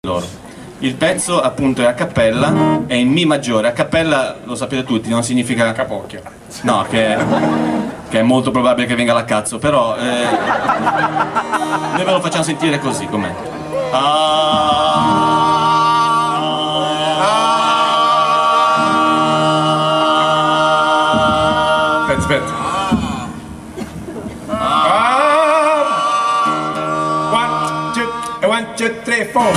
loro. Il pezzo appunto è a cappella, è in Mi maggiore. A cappella, lo sapete tutti, non significa capocchio. No, che è molto probabile che venga la cazzo, però noi ve lo facciamo sentire così com'è. Aspetta. 1, 2, 3, 4.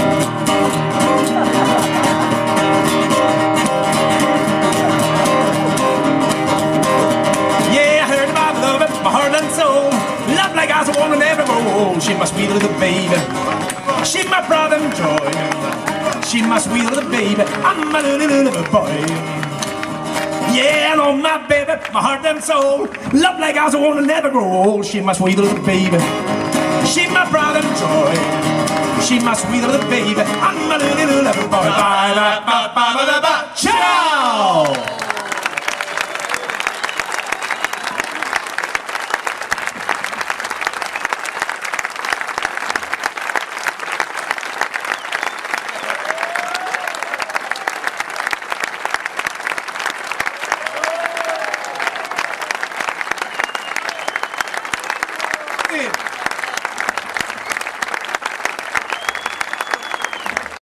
Love like I was a woman never go. She my sweet little baby. She my pride and joy. She my sweet little baby. I'm a little boy. Yeah, I know my baby, my heart and soul. Love like I was a woman never grow old. She my sweet little baby. She my pride and joy. She my sweet little baby. I'm a little boy. Bye bye bye bye bye bye. Ciao.